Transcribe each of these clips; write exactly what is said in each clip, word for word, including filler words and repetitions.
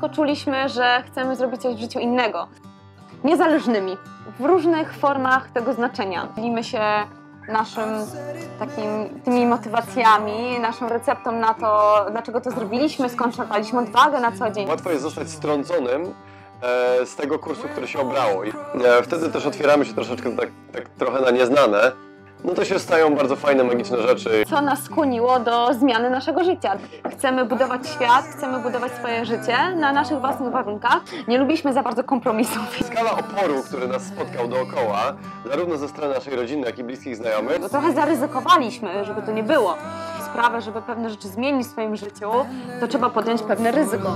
wszystko czuliśmy, że chcemy zrobić coś w życiu innego. Niezależnymi, w różnych formach tego znaczenia. Dzielimy się naszym takim, tymi motywacjami, naszą receptą na to, dlaczego to zrobiliśmy, skąd czerpaliśmy odwagę na co dzień. Łatwo jest zostać strąconym e, z tego kursu, który się obrało. I, e, wtedy też otwieramy się troszeczkę tak, tak trochę na nieznane. No to się stają bardzo fajne, magiczne rzeczy. Co nas skłoniło do zmiany naszego życia. Chcemy budować świat, chcemy budować swoje życie na naszych własnych warunkach. Nie lubiliśmy za bardzo kompromisów. Skala oporu, który nas spotkał dookoła, zarówno ze strony naszej rodziny, jak i bliskich znajomych. Bo trochę zaryzykowaliśmy, żeby to nie było. Sprawę, żeby pewne rzeczy zmienić w swoim życiu, to trzeba podjąć pewne ryzyko.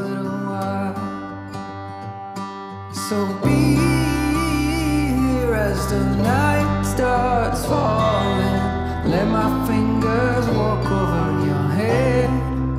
So be here as the night starts falling. Let my fingers walk over your head.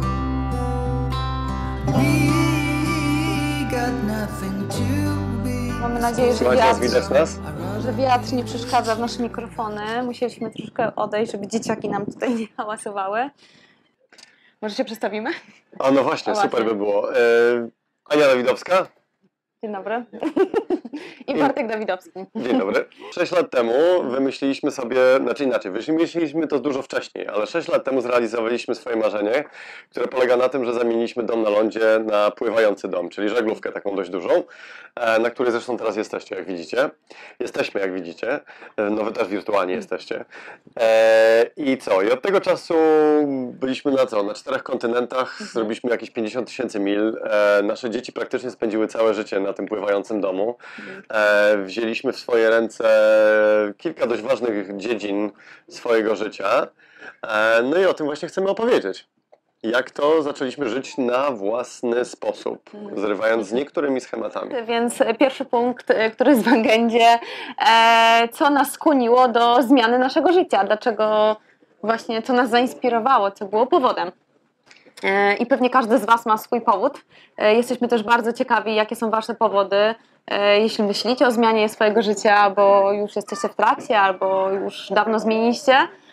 We got nothing to be. Mamy nadzieję, że Słuchajcie, nas, wiatr, widać nas? że wiatr nie przeszkadza w nasze mikrofony. Musieliśmy troszkę odejść, żeby dzieciaki nam tutaj nie hałasowały. Może się przedstawimy? A no właśnie, O, super właśnie. by było. E, Ania Dawidowska. Dzień dobry. I Bartek Dawidowski. Dzień dobry. Sześć lat temu wymyśliliśmy sobie, znaczy inaczej, wymyśliliśmy to dużo wcześniej, ale sześć lat temu zrealizowaliśmy swoje marzenie, które polega na tym, że zamieniliśmy dom na lądzie na pływający dom, czyli żaglówkę taką dość dużą, na której zresztą teraz jesteście, jak widzicie. Jesteśmy, jak widzicie. No wy też wirtualnie jesteście. I co? I od tego czasu byliśmy na co? Na czterech kontynentach, zrobiliśmy jakieś pięćdziesiąt tysięcy mil. Nasze dzieci praktycznie spędziły całe życie na tym pływającym domu. E, wzięliśmy w swoje ręce kilka dość ważnych dziedzin swojego życia. E, no i o tym właśnie chcemy opowiedzieć. Jak to zaczęliśmy żyć na własny sposób, zrywając z niektórymi schematami. Więc pierwszy punkt, który jest w agendzie, e, co nas skłoniło do zmiany naszego życia, dlaczego właśnie, co nas zainspirowało, co było powodem. I pewnie każdy z Was ma swój powód. Jesteśmy też bardzo ciekawi, jakie są Wasze powody, jeśli myślicie o zmianie swojego życia, bo już jesteście w trakcie, albo już dawno zmieniliście.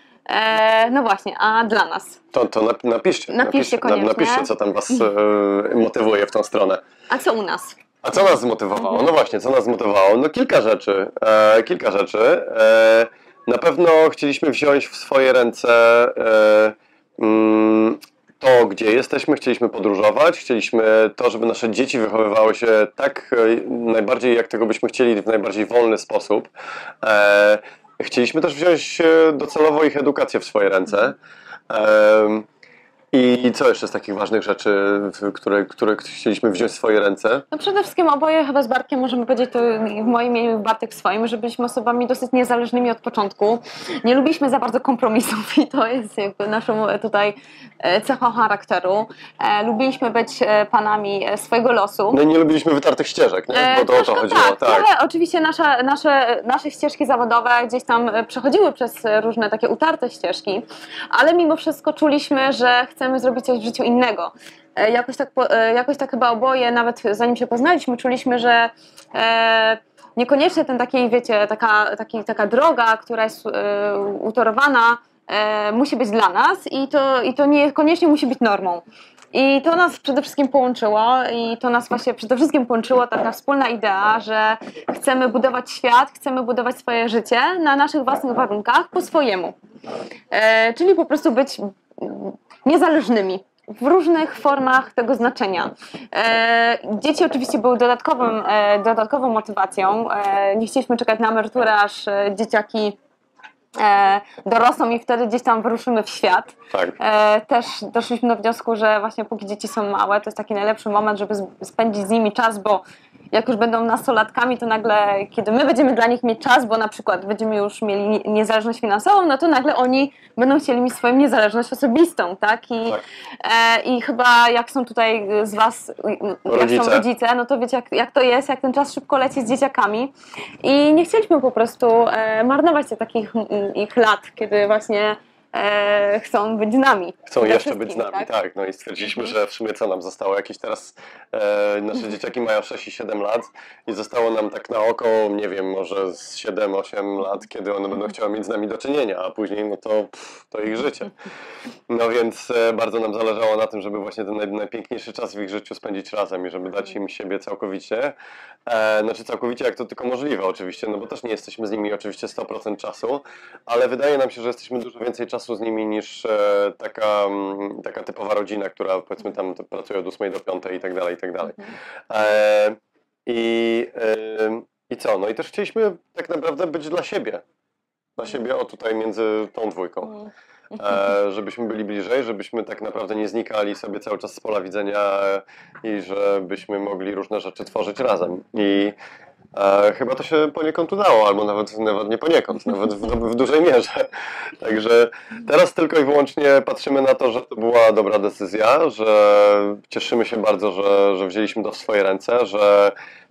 No właśnie, a dla nas? To, to napiszcie, napiszcie, napiszcie, koniecznie. napiszcie, co tam Was e, motywuje w tą stronę. A co u nas? A co nas zmotywowało? No właśnie, co nas zmotywowało? No kilka rzeczy. E, kilka rzeczy. E, na pewno chcieliśmy wziąć w swoje ręce e, mm, to, gdzie jesteśmy, chcieliśmy podróżować, chcieliśmy to, żeby nasze dzieci wychowywały się tak najbardziej, jak tego byśmy chcieli, w najbardziej wolny sposób. E, chcieliśmy też wziąć docelowo ich edukację w swoje ręce. E, I co jeszcze z takich ważnych rzeczy, które, które chcieliśmy wziąć w swoje ręce? No przede wszystkim oboje chyba z Bartkiem możemy powiedzieć, to w moim imieniu Bartek w swoim, że byliśmy osobami dosyć niezależnymi od początku. Nie lubiliśmy za bardzo kompromisów i to jest jakby naszą tutaj cechą charakteru. E, lubiliśmy być panami swojego losu. No i nie lubiliśmy wytartych ścieżek, nie? Bo to o to chodziło. Tak, tak. Trochę, oczywiście nasze, nasze, nasze ścieżki zawodowe gdzieś tam przechodziły przez różne takie utarte ścieżki, ale mimo wszystko czuliśmy, że chcemy zrobić coś w życiu innego. Jakoś tak, jakoś tak chyba oboje, nawet zanim się poznaliśmy, czuliśmy, że e, niekoniecznie ten taki, wiecie, taka, taki, taka droga, która jest e, utorowana, e, musi być dla nas i to, i to niekoniecznie musi być normą. I to nas przede wszystkim połączyło i to nas właśnie przede wszystkim połączyło taka wspólna idea, że chcemy budować świat, chcemy budować swoje życie na naszych własnych warunkach, po swojemu. E, czyli po prostu być niezależnymi w różnych formach tego znaczenia. E, dzieci oczywiście były dodatkowym, e, dodatkową motywacją. E, nie chcieliśmy czekać na emeryturę, aż e, dzieciaki e, dorosną i wtedy gdzieś tam wyruszymy w świat. Tak. E, też doszliśmy do wniosku, że właśnie póki dzieci są małe, to jest taki najlepszy moment, żeby spędzić z nimi czas, bo jak już będą nastolatkami, to nagle, kiedy my będziemy dla nich mieć czas, bo na przykład będziemy już mieli niezależność finansową, no to nagle oni będą chcieli mieć swoją niezależność osobistą, tak? I, tak. E, i chyba jak są tutaj z Was, rodzice. jak są rodzice, no to wiecie jak, jak to jest, jak ten czas szybko leci z dzieciakami i nie chcieliśmy po prostu e, marnować tych takich ich lat, kiedy właśnie e, chcą być z nami. Chcą Ze jeszcze być z wszystkimi, nami, tak? tak. No i stwierdziliśmy, że w sumie co nam zostało? Jakieś teraz e, nasze dzieciaki mają sześć i siedem lat i zostało nam tak na oko, nie wiem, może z siedem osiem lat, kiedy one będą chciały mieć z nami do czynienia, a później no to, pff, to ich życie. No więc e, bardzo nam zależało na tym, żeby właśnie ten naj, najpiękniejszy czas w ich życiu spędzić razem i żeby dać im siebie całkowicie. E, znaczy całkowicie jak to tylko możliwe oczywiście, no bo też nie jesteśmy z nimi oczywiście sto procent czasu, ale wydaje nam się, że jesteśmy dużo więcej czasu z nimi niż e, taka, m, taka typowa rodzina, która powiedzmy tam pracuje od ósmej do piątej i tak dalej, i tak dalej. E, i, e, I co? No i też chcieliśmy tak naprawdę być dla siebie. Dla siebie, o tutaj między tą dwójką. E, żebyśmy byli bliżej, żebyśmy tak naprawdę nie znikali sobie cały czas z pola widzenia i żebyśmy mogli różne rzeczy tworzyć razem. I e, chyba to się poniekąd udało, albo nawet, nawet nie poniekąd, nawet w, w dużej mierze. Także teraz tylko i wyłącznie patrzymy na to, że to była dobra decyzja, że cieszymy się bardzo, że, że wzięliśmy to w swoje ręce, że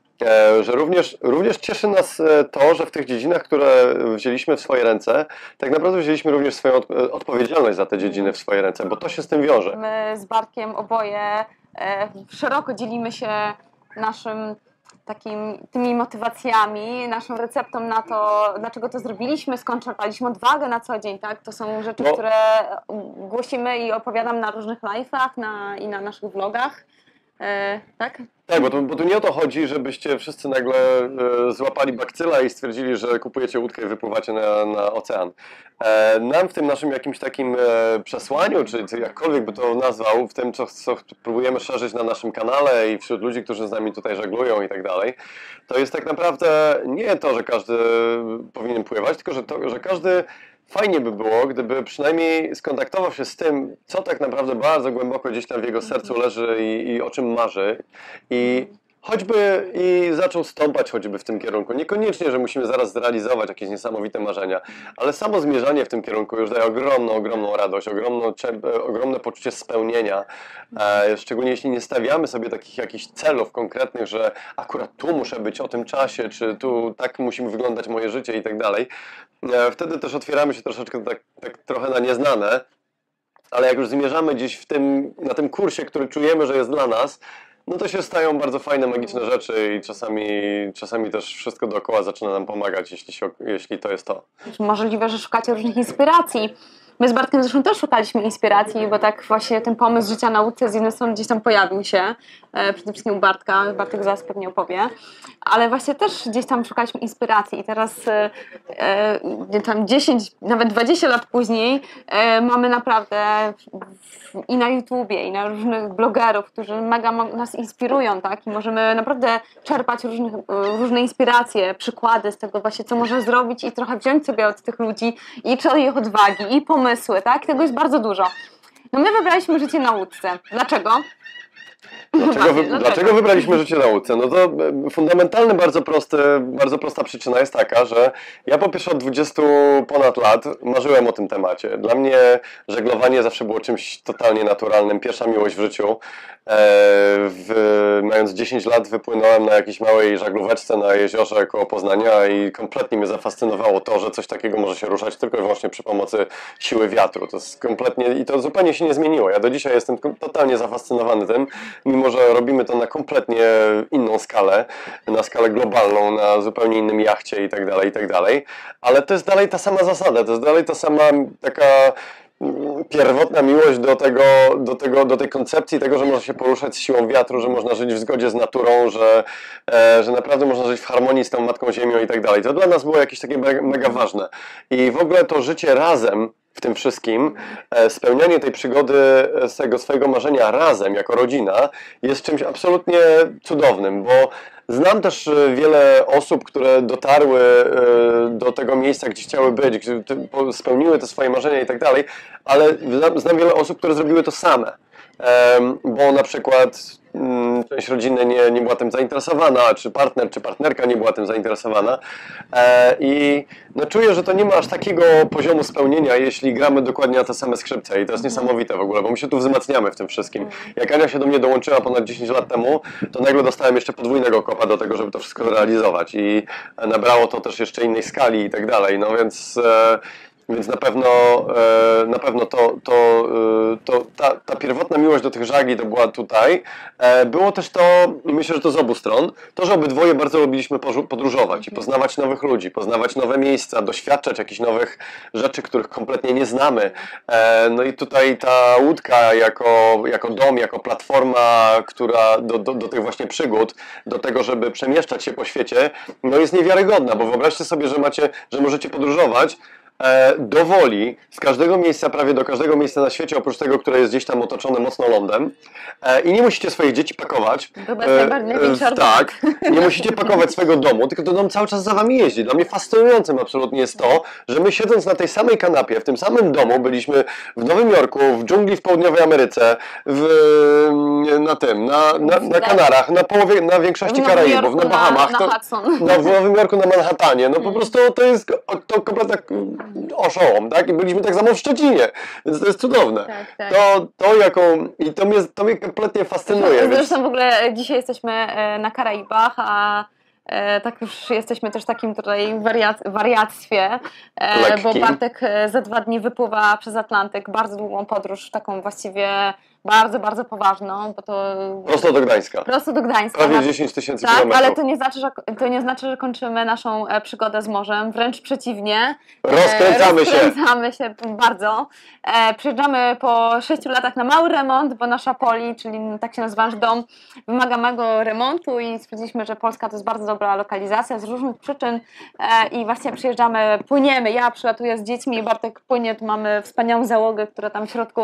że również, również cieszy nas to, że w tych dziedzinach, które wzięliśmy w swoje ręce, tak naprawdę wzięliśmy również swoją odpowiedzialność za te dziedziny w swoje ręce, bo to się z tym wiąże. My z Bartkiem oboje e, szeroko dzielimy się naszym takim, tymi motywacjami, naszą receptą na to, dlaczego to zrobiliśmy, skąd czerpaliśmy odwagę na co dzień, tak? To są rzeczy, No. które głosimy i opowiadam na różnych live'ach na, i na naszych vlogach, e, tak? Tak, bo, to, bo tu nie o to chodzi, żebyście wszyscy nagle e, złapali bakcyla i stwierdzili, że kupujecie łódkę i wypływacie na, na ocean. E, nam w tym naszym jakimś takim e, przesłaniu, czy, czy jakkolwiek by to nazwał, w tym, co, co próbujemy szerzyć na naszym kanale i wśród ludzi, którzy z nami tutaj żeglują i tak dalej, to jest tak naprawdę nie to, że każdy powinien pływać, tylko że, to, że każdy fajnie by było, gdyby przynajmniej skontaktował się z tym, co tak naprawdę bardzo głęboko gdzieś tam w jego sercu leży i, i o czym marzy. I choćby i zaczął stąpać choćby w tym kierunku. Niekoniecznie, że musimy zaraz zrealizować jakieś niesamowite marzenia, ale samo zmierzanie w tym kierunku już daje ogromną, ogromną radość, ogromną, ogromne poczucie spełnienia. E, szczególnie jeśli nie stawiamy sobie takich jakichś celów konkretnych, że akurat tu muszę być o tym czasie, czy tu tak musi wyglądać moje życie i tak dalej. E, wtedy też otwieramy się troszeczkę tak, tak trochę na nieznane, ale jak już zmierzamy gdzieś w tym, na tym kursie, który czujemy, że jest dla nas, no to się stają bardzo fajne, magiczne rzeczy i czasami, czasami też wszystko dookoła zaczyna nam pomagać, jeśli, się, jeśli to jest to. Możliwe, że szukacie różnych inspiracji. My z Bartkiem zresztą też szukaliśmy inspiracji, bo tak właśnie ten pomysł życia na łódce z jednej strony gdzieś tam pojawił się, e, przede wszystkim u Bartka, Bartek zaraz pewnie opowie, ale właśnie też gdzieś tam szukaliśmy inspiracji i teraz e, e, tam dziesięć, nawet dwadzieścia lat później e, mamy naprawdę w, i na YouTubie, i na różnych blogerów, którzy mega nas inspirują, tak? I możemy naprawdę czerpać różnych, różne inspiracje, przykłady z tego właśnie, co można zrobić i trochę wziąć sobie od tych ludzi i czy od ich odwagi, i pomysły, tak? Tego jest bardzo dużo. No my wybraliśmy życie na łódce. Dlaczego? Dlaczego, wy, dlaczego wybraliśmy życie na łódce? No to fundamentalny, bardzo, prosty, bardzo prosta przyczyna jest taka, że ja po pierwsze od dwudziestu ponad lat marzyłem o tym temacie. Dla mnie żeglowanie zawsze było czymś totalnie naturalnym. Pierwsza miłość w życiu. E, w, mając dziesięć lat wypłynąłem na jakiejś małej żaglóweczce na jeziorze koło Poznania i kompletnie mnie zafascynowało to, że coś takiego może się ruszać tylko i wyłącznie przy pomocy siły wiatru. To jest kompletnie, i to zupełnie się nie zmieniło. Ja do dzisiaj jestem totalnie zafascynowany tym, mimo że robimy to na kompletnie inną skalę, na skalę globalną, na zupełnie innym jachcie i tak dalej, i tak dalej. Ale to jest dalej ta sama zasada, to jest dalej ta sama taka pierwotna miłość do tego, do tego, do tej koncepcji tego, że można się poruszać z siłą wiatru, że można żyć w zgodzie z naturą, że, e, że naprawdę można żyć w harmonii z tą Matką Ziemią i tak dalej. To dla nas było jakieś takie mega, mega ważne. I w ogóle to życie razem w tym wszystkim, e, spełnianie tej przygody z tego swojego marzenia razem, jako rodzina, jest czymś absolutnie cudownym, bo znam też wiele osób, które dotarły do tego miejsca, gdzie chciały być, gdzie spełniły te swoje marzenia i tak dalej, ale znam wiele osób, które zrobiły to same, bo na przykład część rodziny nie, nie była tym zainteresowana, czy partner, czy partnerka nie była tym zainteresowana i no czuję, że to nie ma aż takiego poziomu spełnienia, jeśli gramy dokładnie na te same skrzypce i to jest niesamowite w ogóle, bo my się tu wzmacniamy w tym wszystkim. Jak Ania się do mnie dołączyła ponad dziesięć lat temu, to nagle dostałem jeszcze podwójnego kopa do tego, żeby to wszystko zrealizować i nabrało to też jeszcze innej skali i tak dalej, no więc Więc na pewno, e, na pewno to, to, e, to ta, ta pierwotna miłość do tych żagli to była tutaj. E, było też to, i myślę, że to z obu stron, to, że obydwoje bardzo lubiliśmy podróżować i poznawać nowych ludzi, poznawać nowe miejsca, doświadczać jakichś nowych rzeczy, których kompletnie nie znamy. E, no i tutaj ta łódka jako, jako dom, jako platforma, która do, do, do tych właśnie przygód, do tego, żeby przemieszczać się po świecie, no jest niewiarygodna, bo wyobraźcie sobie, że macie, że możecie podróżować do woli, z każdego miejsca, prawie do każdego miejsca na świecie, oprócz tego, które jest gdzieś tam otoczone mocno lądem, i nie musicie swoich dzieci pakować. Chyba jest najbardziej e, tak, nie musicie pakować swojego domu, tylko ten dom cały czas za wami jeździ. Dla mnie fascynującym absolutnie jest to, że my siedząc na tej samej kanapie, w tym samym domu, byliśmy w Nowym Jorku, w dżungli w południowej Ameryce, w, na tym, na, na, na Kanarach, na połowie, na większości Karaibów, na Bahamach, na, na to, no, w Nowym Jorku, na Manhattanie. No po prostu to jest to kompletna oszołom, tak? I byliśmy tak samo w Szczecinie, więc to jest cudowne. Tak, tak. To, to jaką, i to mnie, to mnie kompletnie fascynuje. Zresztą więc... w ogóle dzisiaj jesteśmy na Karaibach, a tak już jesteśmy też w takim tutaj wariac wariactwie, Lekkim. bo Bartek za dwa dni wypływa przez Atlantyk, bardzo długą podróż, taką właściwie bardzo, bardzo poważną, bo to... Prosto do Gdańska. Prosto do Gdańska. Prawie dziesięć tysięcy tak, kilometrów. ale to nie, znaczy, że, to nie znaczy, że kończymy naszą e, przygodę z morzem, wręcz przeciwnie. Rozkręcamy e, się. Rozkręcamy się bardzo. E, przyjeżdżamy po sześciu latach na mały remont, bo nasza Poli, czyli tak się nazywa nasz dom, wymaga małego remontu i stwierdziliśmy, że Polska to jest bardzo dobra lokalizacja z różnych przyczyn e, i właśnie przyjeżdżamy, płyniemy, ja przylatuję z dziećmi, Bartek płynie, tu mamy wspaniałą załogę, która tam w środku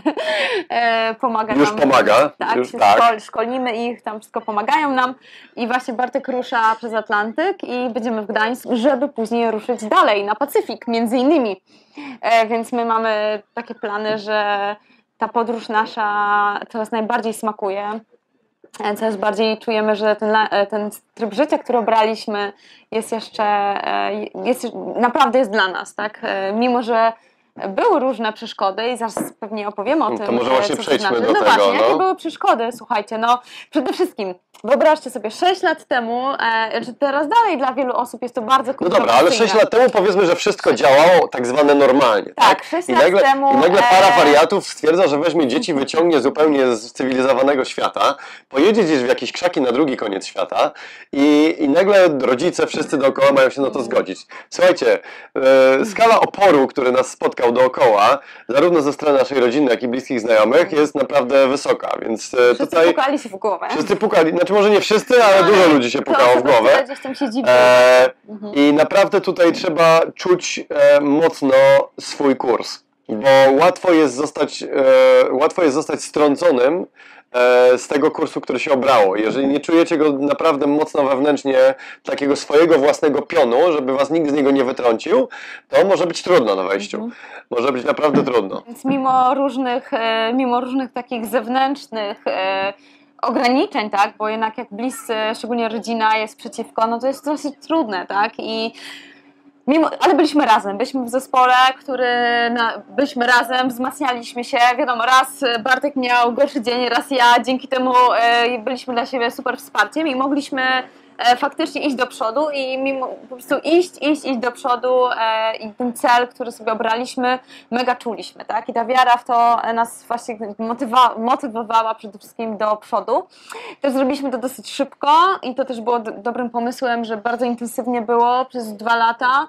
e, pomaga Już nam. pomaga. Tak, Już, się tak. Szkol, szkolimy ich, tam wszystko pomagają nam i właśnie Bartek rusza przez Atlantyk i będziemy w Gdańsku, żeby później ruszyć dalej na Pacyfik między innymi. E, więc my mamy takie plany, że ta podróż nasza coraz najbardziej smakuje. E, coraz bardziej czujemy, że ten, ten tryb życia, który obraliśmy jest jeszcze, e, jest, naprawdę jest dla nas, tak? E, mimo, że były różne przeszkody i zaraz pewnie opowiemy o tym. To może właśnie co przejdźmy to znaczy. do no tego. Właśnie, no. jakie były przeszkody? Słuchajcie, no przede wszystkim wyobraźcie sobie sześć lat temu, e, czy teraz dalej dla wielu osób jest to bardzo No kontrowersyjne. dobra, ale sześć lat temu powiedzmy, że wszystko działało tak zwane normalnie. Tak, Tak, sześć I lat nagle, temu, I nagle e, para wariatów stwierdza, że weźmie dzieci, wyciągnie zupełnie z cywilizowanego świata, pojedzie gdzieś w jakieś krzaki na drugi koniec świata i, i nagle rodzice wszyscy dookoła mają się na to zgodzić. Słuchajcie, e, skala oporu, który nas spotkał dookoła, zarówno ze strony naszej rodziny, jak i bliskich znajomych, jest naprawdę wysoka, więc e, Wszyscy tutaj... pukali się w głowę. Wszyscy pukali, znaczy może nie wszyscy, ale No, dużo ludzi się pukało w głowę. Gdzieś tam się dziwi. E, I naprawdę tutaj trzeba czuć e, mocno swój kurs, bo łatwo jest zostać, e, łatwo jest zostać strąconym e, z tego kursu, który się obrało. Jeżeli nie czujecie go naprawdę mocno wewnętrznie, takiego swojego własnego pionu, żeby was nikt z niego nie wytrącił, to może być trudno na wejściu. Mhm. Może być naprawdę trudno. Więc mimo różnych, e, mimo różnych takich zewnętrznych e, ograniczeń, tak, bo jednak jak bliscy, szczególnie rodzina jest przeciwko, no to jest dosyć trudne, tak, i mimo, ale byliśmy razem, byliśmy w zespole, który, na, byliśmy razem, wzmacnialiśmy się, wiadomo, raz Bartek miał gorszy dzień, raz ja, dzięki temu e, byliśmy dla siebie super wsparciem i mogliśmy e, faktycznie iść do przodu i mimo, po prostu iść, iść, iść do przodu e, i ten cel, który sobie obraliśmy, mega czuliśmy, tak? I ta wiara w to nas właśnie motywa, motywowała przede wszystkim do przodu. Też zrobiliśmy to dosyć szybko i to też było do, dobrym pomysłem, że bardzo intensywnie było przez dwa lata,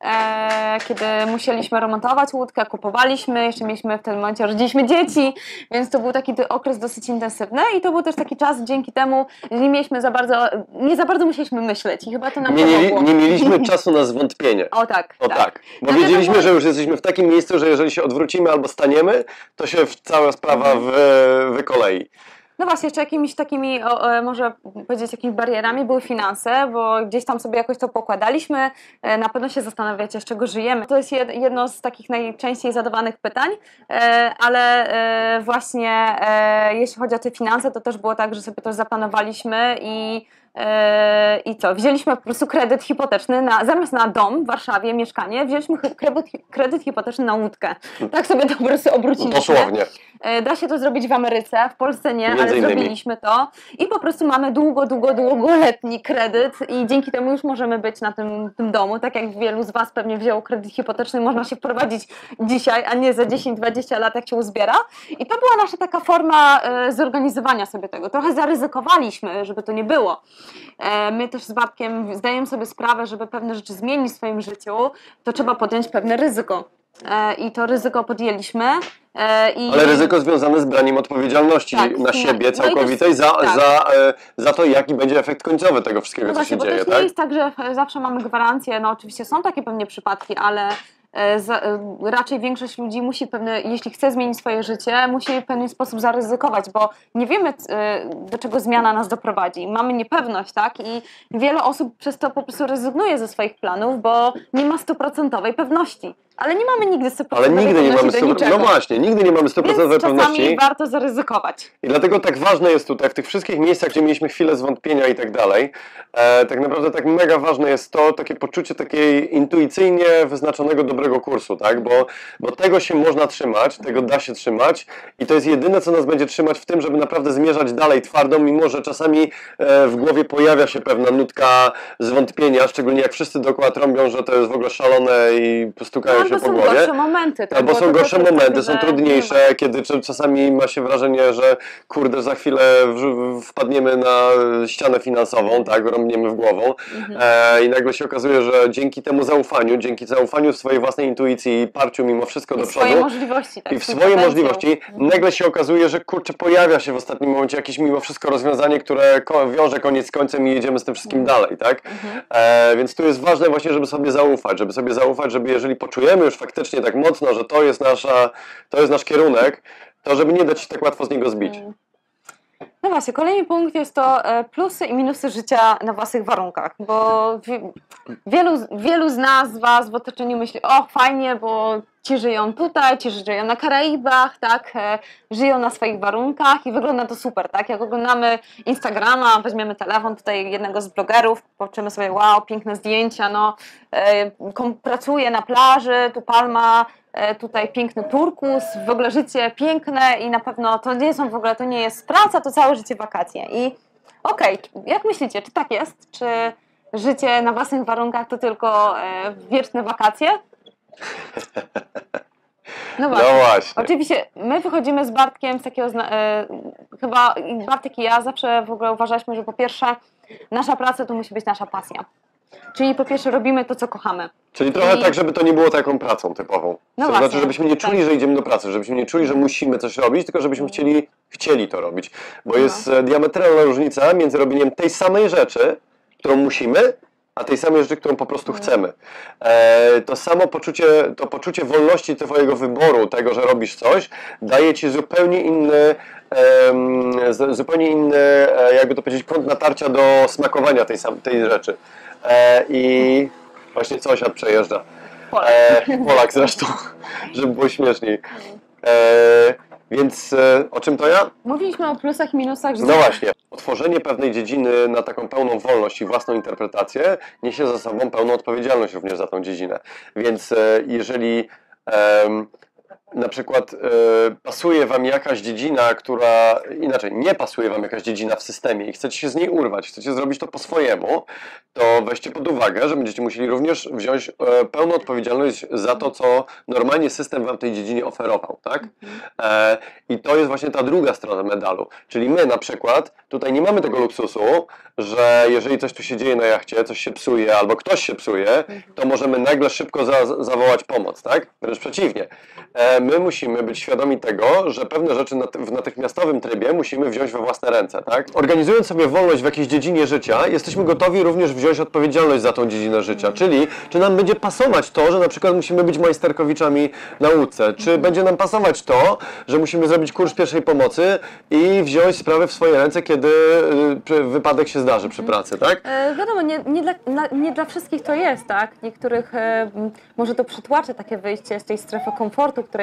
e, kiedy musieliśmy remontować łódkę, kupowaliśmy, jeszcze mieliśmy w tym momencie, rodziliśmy dzieci, więc to był taki okres dosyć intensywny i to był też taki czas, dzięki temu nie mieliśmy za bardzo, nie za bardzo musieliśmy myśleć i chyba to nam nie, pomogło. Nie, nie mieliśmy czasu na zwątpienie. O tak. O tak. tak. Bo No, wiedzieliśmy, to... że już jesteśmy w takim miejscu, że jeżeli się odwrócimy albo staniemy, to się cała sprawa wy, wykolei. No właśnie, jeszcze jakimiś takimi, o, o, może powiedzieć, jakimiś barierami były finanse, bo gdzieś tam sobie jakoś to pokładaliśmy. E, na pewno się zastanawiacie, z czego żyjemy. To jest jed, jedno z takich najczęściej zadawanych pytań, e, ale e, właśnie e, jeśli chodzi o te finanse, to też było tak, że sobie to zaplanowaliśmy i E, I co? Wzięliśmy po prostu kredyt hipoteczny na, zamiast na dom w Warszawie, mieszkanie, wzięliśmy kredyt, kredyt hipoteczny na łódkę. Tak sobie to po prostu obróciliśmy. Dosłownie. E, Da się to zrobić w Ameryce, w Polsce nie, Między ale innymi. zrobiliśmy to i po prostu mamy długo, długo, długoletni kredyt i dzięki temu już możemy być na tym, tym domu. Tak jak wielu z Was pewnie wzięło kredyt hipoteczny, można się wprowadzić dzisiaj, a nie za dziesięć dwadzieścia lat, jak się uzbiera. I to była nasza taka forma e, zorganizowania sobie tego. Trochę zaryzykowaliśmy, żeby to nie było. E, my też z Bartkiem zdajemy sobie sprawę, żeby pewne rzeczy zmienić w swoim życiu, to trzeba podjąć pewne ryzyko. E, I to ryzyko podjęliśmy. E, i... Ale ryzyko związane z braniem odpowiedzialności Tak, na no, siebie no i całkowitej też- za, tak. za, e, za to, jaki będzie efekt końcowy tego wszystkiego, No co właśnie, się bo dzieje, też tak? nie jest tak, że zawsze mamy gwarancję, no oczywiście są takie pewnie przypadki, ale e, za, e, raczej większość ludzi musi pewne, jeśli chce zmienić swoje życie, musi w pewien sposób zaryzykować, bo nie wiemy, e, do czego zmiana nas doprowadzi. Mamy niepewność, tak? I wiele osób przez to po prostu rezygnuje ze swoich planów, bo nie ma stuprocentowej pewności. Ale nie mamy nigdy Ale stuprocentowej nigdy nie pewności mamy do stu... niczego. No właśnie, nigdy nie mamy stuprocentowej Więc czasami pewności. warto zaryzykować. I dlatego tak ważne jest tutaj, w tych wszystkich miejscach, gdzie mieliśmy chwilę zwątpienia i tak dalej, e, tak naprawdę tak mega ważne jest to, takie poczucie takiej intuicyjnie wyznaczonego dobrego kursu, tak? Bo, bo tego się można trzymać, tego da się trzymać i to jest jedyne, co nas będzie trzymać w tym, żeby naprawdę zmierzać dalej twardo, mimo że czasami e, w głowie pojawia się pewna nutka zwątpienia, szczególnie jak wszyscy dookoła trąbią, że to jest w ogóle szalone i stukają No, się albo po są głowie. gorsze momenty. Tak? Albo Bo są to gorsze też jest momenty, takie, są że trudniejsze, kiedy cz- czasami ma się wrażenie, że kurde, za chwilę w- wpadniemy na ścianę finansową, tak, rąbniemy w głową e, i nagle się okazuje, że dzięki temu zaufaniu, dzięki zaufaniu w swojej własnej intuicji i parciu mimo wszystko I do w swoje przodu możliwości. Tak, i w swój swoje potencjał. możliwości, nagle się okazuje, że kurczę, pojawia się w ostatnim momencie jakieś mimo wszystko rozwiązanie, które ko- wiąże koniec z końcem i jedziemy z tym wszystkim dalej, tak? E, więc tu jest ważne właśnie, żeby sobie zaufać, żeby sobie zaufać, żeby jeżeli poczujemy już faktycznie tak mocno, że to jest nasza, to jest nasz kierunek, to żeby nie dać się tak łatwo z niego zbić. No właśnie, kolejny punkt jest to e, plusy i minusy życia na własnych warunkach, bo wi- wielu, wielu z nas, z Was w otoczeniu myśli, o fajnie, bo ci żyją tutaj, ci żyją na Karaibach, tak, e, żyją na swoich warunkach i wygląda to super, tak, jak oglądamy Instagrama, weźmiemy telefon tutaj jednego z blogerów, patrzymy sobie, wow, piękne zdjęcia, no, e, kom- pracuje na plaży, tu palma, e, tutaj piękny turkus, w ogóle życie piękne i na pewno to nie są w ogóle, to nie jest praca, to całe życie wakacje. I okej, jak myślicie, czy tak jest? Czy życie na własnych warunkach to tylko e, wieczne wakacje? No właśnie. No właśnie. Oczywiście my wychodzimy z Bartkiem z takiego, zna- e, chyba i Bartek i ja zawsze w ogóle uważaliśmy, że po pierwsze nasza praca to musi być nasza pasja. Czyli po pierwsze robimy to, co kochamy. Czyli trochę I- tak, żeby to nie było taką pracą typową. No to właśnie, znaczy, żebyśmy nie czuli, tak. że idziemy do pracy, żebyśmy nie czuli, że musimy coś robić, tylko żebyśmy chcieli, chcieli to robić. Bo No. jest e, diametralna różnica między robieniem tej samej rzeczy, którą musimy, a tej samej rzeczy, którą po prostu chcemy. E, to samo poczucie, to poczucie wolności twojego wyboru, tego, że robisz coś, daje ci zupełnie inny, em, z- zupełnie inny, e, jakby to powiedzieć, kąt natarcia do smakowania tej, sam, tej rzeczy. E, I właśnie sąsiad przejeżdża. Polak. E, Polak zresztą, żeby było śmieszniej. E, więc e, o czym to ja? Mówiliśmy o plusach i minusach życia. No właśnie, otworzenie pewnej dziedziny na taką pełną wolność i własną interpretację niesie za sobą pełną odpowiedzialność również za tą dziedzinę. Więc e, jeżeli em, na przykład e, pasuje Wam jakaś dziedzina, która inaczej, nie pasuje Wam jakaś dziedzina w systemie i chcecie się z niej urwać, chcecie zrobić to po swojemu, to weźcie pod uwagę, że będziecie musieli również wziąć e, pełną odpowiedzialność za to, co normalnie system Wam w tej dziedzinie oferował, tak? E, I to jest właśnie ta druga strona medalu. Czyli my na przykład tutaj nie mamy tego luksusu, że jeżeli coś tu się dzieje na jachcie, coś się psuje albo ktoś się psuje, to możemy nagle szybko za, zawołać pomoc, tak? Wręcz przeciwnie. E, my musimy być świadomi tego, że pewne rzeczy nat w natychmiastowym trybie musimy wziąć we własne ręce, tak? Organizując sobie wolność w jakiejś dziedzinie życia, jesteśmy gotowi również wziąć odpowiedzialność za tą dziedzinę życia, czyli czy nam będzie pasować to, że na przykład musimy być majsterkowiczami na łódce, czy będzie nam pasować to, że musimy zrobić kurs pierwszej pomocy i wziąć sprawę w swoje ręce, kiedy y, wypadek się zdarzy przy pracy, tak? E, wiadomo, nie, nie, dla, na, nie dla wszystkich to jest, tak? Niektórych e, m, może to przytłacza takie wyjście z tej strefy komfortu, której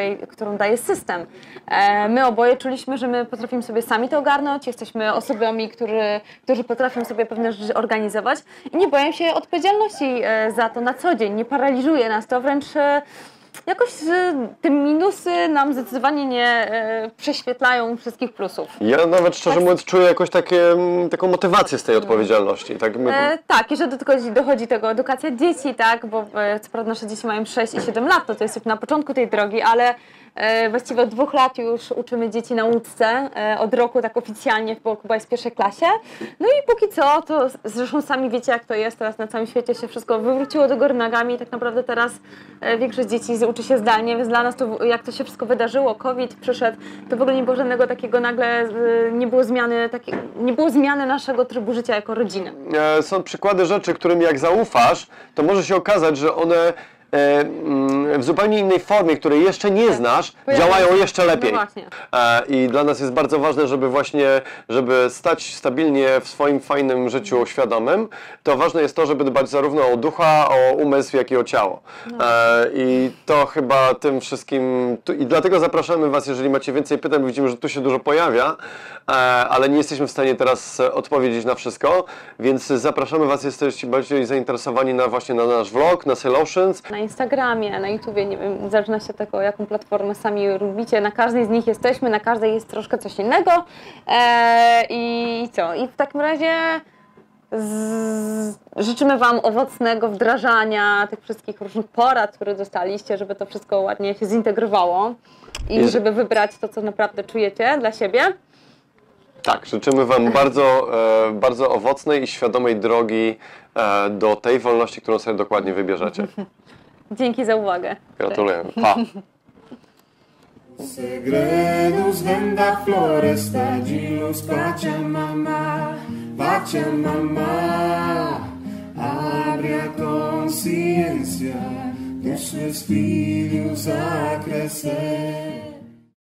daje, którą daje system. E, my oboje czuliśmy, że my potrafimy sobie sami to ogarnąć, jesteśmy osobami, który, którzy potrafią sobie pewne rzeczy organizować i nie boję się odpowiedzialności e, za to na co dzień, nie paraliżuje nas to, wręcz e, jakoś e, te minusy nam zdecydowanie nie e, prześwietlają wszystkich plusów. Ja nawet szczerze Tak. mówiąc czuję jakoś takie, mm, taką motywację z tej odpowiedzialności. Tak, my, E, tak, i że dochodzi, dochodzi tego edukacja dzieci, tak, bo e, co prawda nasze dzieci mają sześć i siedem lat, to, to jest na początku tej drogi, ale e, właściwie od dwóch lat już uczymy dzieci nauce, e, od roku tak oficjalnie, bo chyba jest w pierwszej klasie. No i póki co, to zresztą sami wiecie jak to jest, teraz na całym świecie się wszystko wywróciło do góry nogami i tak naprawdę teraz e, większość dzieci uczy się zdalnie, więc dla nas to, jak to się wszystko wydarzyło, COVID przyszedł, to w ogóle nie było żadnego takiego nagle, e, nie było zmiany, takie, nie było zmiany naszego trybu życia jako rodziny. e, są przykłady rzeczy, którym jak zaufasz, to może się okazać, że one e, mm, w zupełnie innej formie, której jeszcze nie znasz, Pojawią działają się. jeszcze lepiej. No właśnie. E, I dla nas jest bardzo ważne, żeby właśnie, żeby stać stabilnie w swoim fajnym życiu świadomym, to ważne jest to, żeby dbać zarówno o ducha, o umysł, jak i o ciało. No. E, I to chyba tym wszystkim, tu, i dlatego zapraszamy Was, jeżeli macie więcej pytań, bo widzimy, że tu się dużo pojawia, e, ale nie jesteśmy w stanie teraz odpowiedzieć na wszystko, więc zapraszamy Was, jesteście bardziej zainteresowani na właśnie na nasz vlog, na Salotions. Na Instagramie, na YouTubie, nie wiem, w zależności od tego, jaką platformę sami lubicie, na każdej z nich jesteśmy, na każdej jest troszkę coś innego. Eee, I co? I w takim razie z... życzymy Wam owocnego wdrażania tych wszystkich różnych porad, które dostaliście, żeby to wszystko ładnie się zintegrowało i Jest- żeby wybrać to, co naprawdę czujecie dla siebie. Tak, życzymy Wam bardzo, e, bardzo owocnej i świadomej drogi e, do tej wolności, którą sobie dokładnie wybierzecie. Dzięki za uwagę. Gratulujemy. Pa! Segredos vem da floresta de luz, Pachamama, Pachamama, abre a consciência dos seus filhos a crescer.